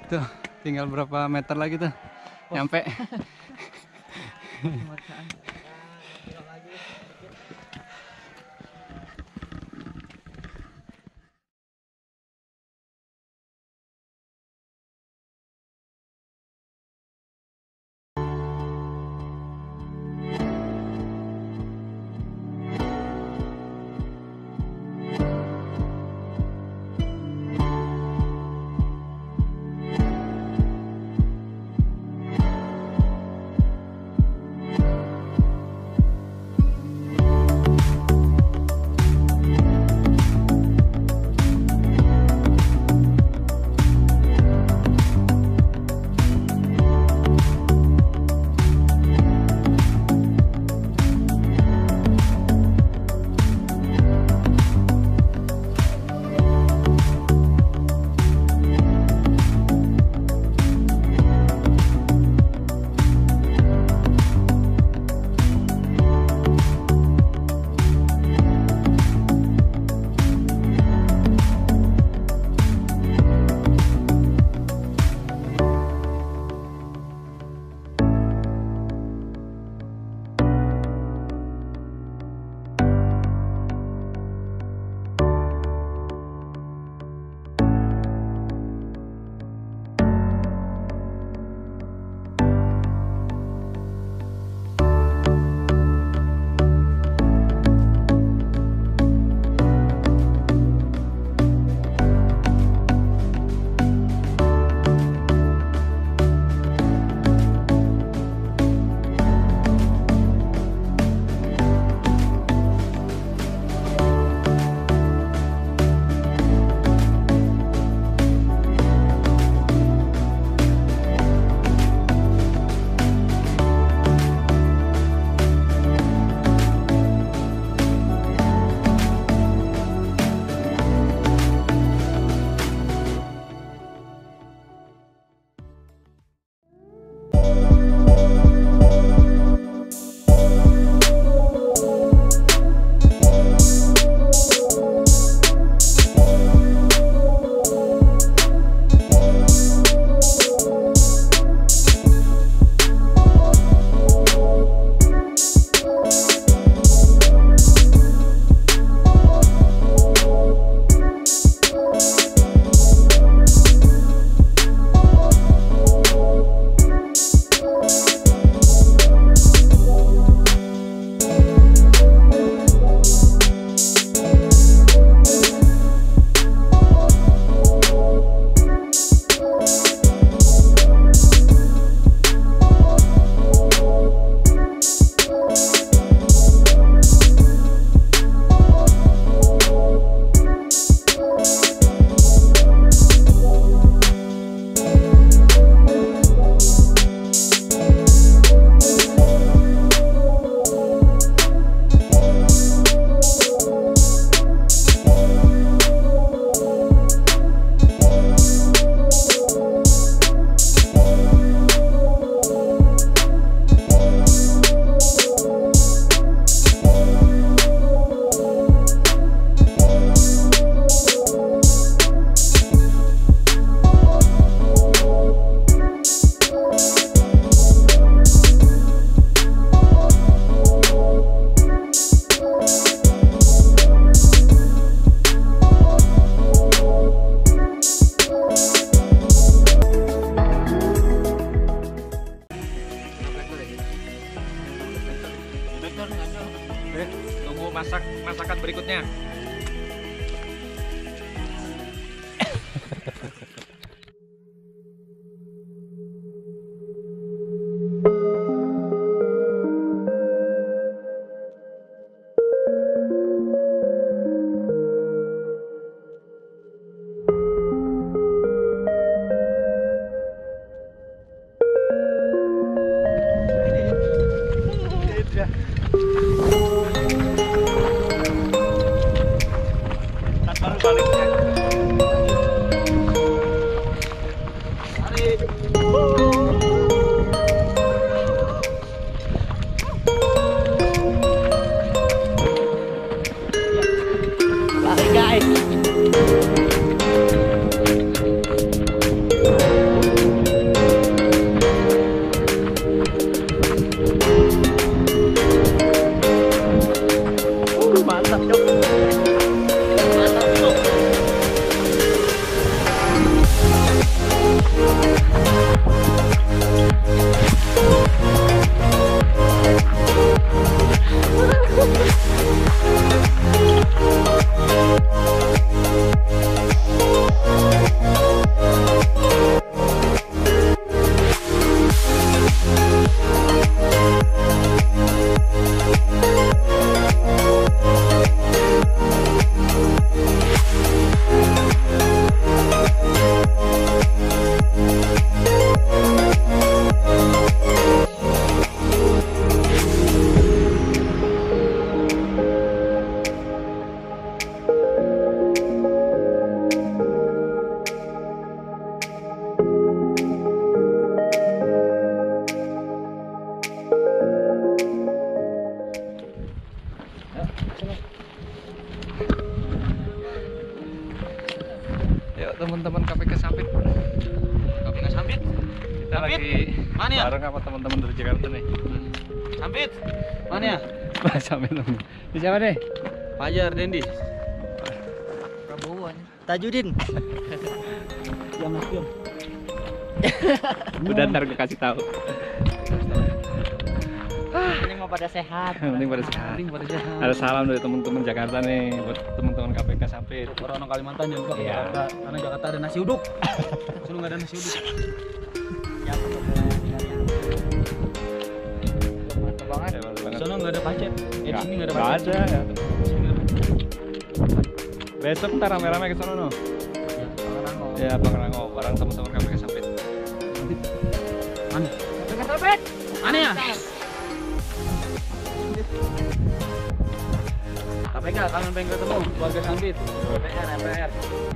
Tuh, tinggal berapa meter lagi tuh? Nyampe. Tunggu masakan berikutnya. Lari guys. teman-teman KPK Sampit. KPK Sampit. Kita Sampit? lagi Mana ya? bareng apa teman-teman dari Jakarta nih. Sampit. Mana ya? Sampit. Ini siapa nih? Fajar Dendi. Prabowo. Tajudin. Diam mas diam. Udah ntar gue kasih tahu. Ini mau pada sehat. Yang penting pada sehat. Paling pada sehat. Ada salam dari teman-teman Jakarta nih buat teman-teman KPK Sampit. Orang Kalimantan juga ke Iya. Jakarta. Karena Jakarta ada nasi uduk. Sini nggak ada nasi uduk. Ya betul. Mantap banget. Ya, mantap Di banget. sana nggak ada pacet. Di sini nggak ada Nggak pacet. ada. Ya. Di sini nggak ada pacet. Besok ntar rame-rame ke sana no. Ya Bang Rango, bareng teman-teman KPK Sampit. Mana? KPK Sampit. Mana ya? KPK kangen pengen ketemu keluarga Sampit. MPR.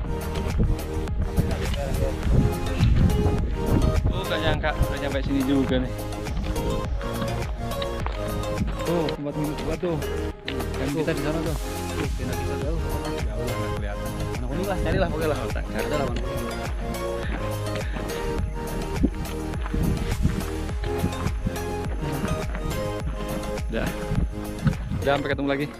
Gak nyangka udah nyampe sini juga nih. Tuh tempat minum gua tuh. Kan kita di sana tuh. Kita bisa jauh. Jauh nggak kelihatan. Mana kuning lah, carilah pokoknya lah. Cari Ada lah mana. Udah. Udah sampai ketemu lagi.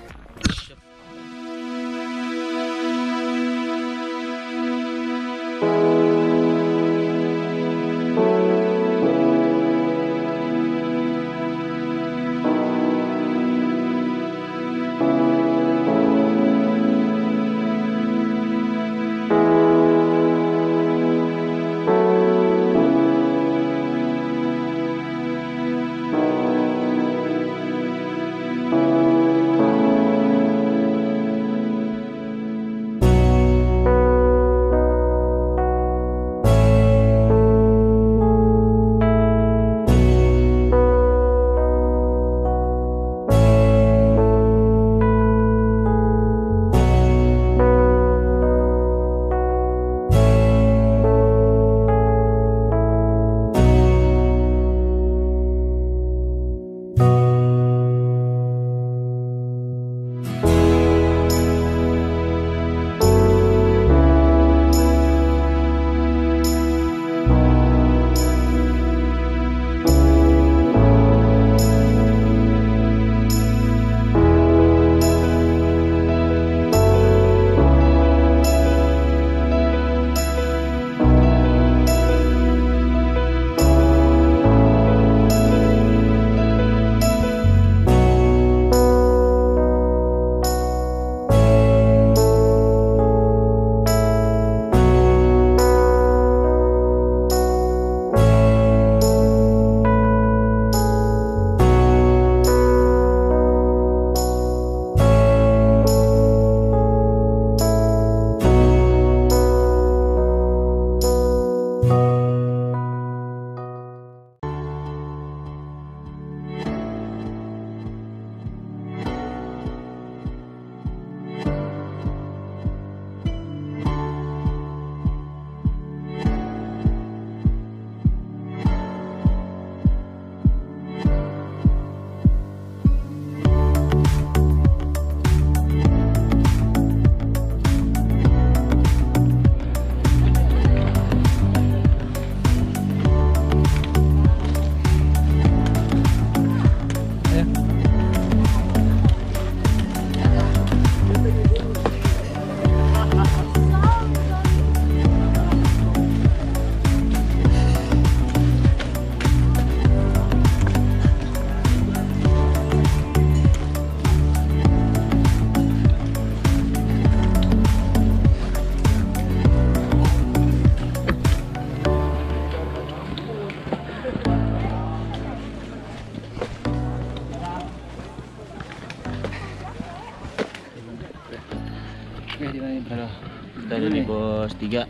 Kita ada di pos 3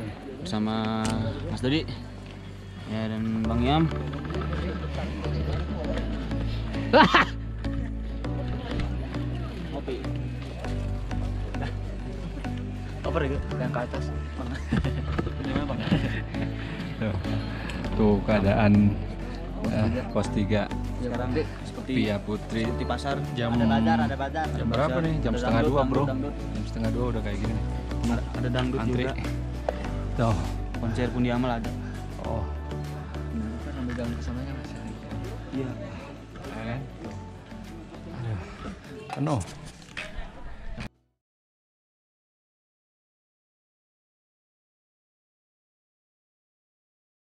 bersama Mas Dodi ya, dan Bang Yam. Kopi. Over itu yang ke atas. Tuh keadaan pos 3 Sekarang seperti Pia Putri di pasar jam ada bazar. jam berapa nih? Jam Ada setengah dangdut, dua bro. dangdut. Jam setengah dua udah kayak gini nih. Ada dangdut Antri. juga. Tuh. Konser pun di Amal ada. Oh. Kan sambil jalan ke sananya masih ada. Iya. Ya kan? Aduh. Penuh.